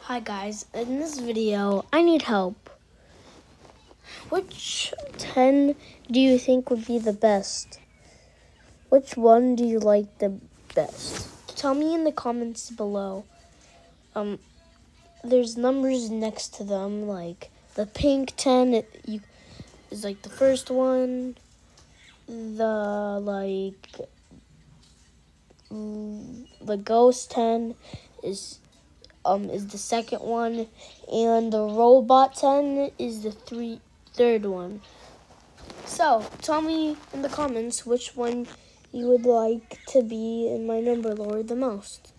Hi guys, in this video, I need help. Which 10 do you think would be the best? Which one do you like the best? Tell me in the comments below. There's numbers next to them, like the pink 10 is like the first one. The ghost 10 is the second one, and the robot 10 is the third one. So tell me in the comments which one you would like to be in my number lord the most.